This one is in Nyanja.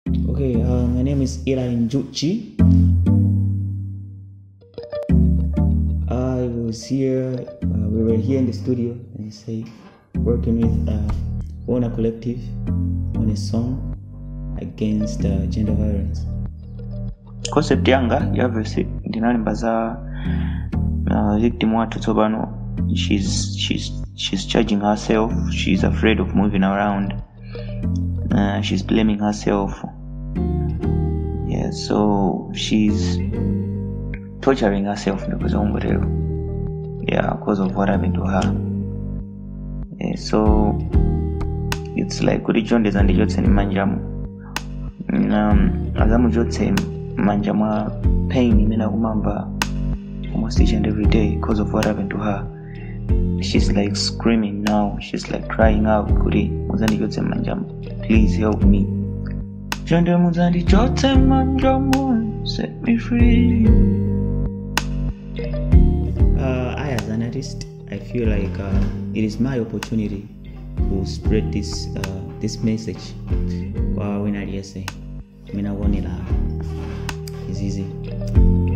Okay, my name is Ira Njuchi. We were here in the studio, and say, working with Ona Collective on a song against gender violence. Concept yanga ya verse ndinalimba za victim watu tobano. She's judging herself. She's afraid of moving around. She's blaming herself. Yeah, so she's torturing herself because of what happened to her. Yeah, so it's like kuri chonde and jotse ni manjamu. Azamu jotse manjama pain imena kumamba almost each and every day because of what happened to her. She's like screaming now. She's like crying out, kuri muzandi jotse manjamu, please help me. Chonde muzandi jotse manjamu, set me free. I as an artist, I feel like it is my opportunity to spread this message. When I say, it's easy.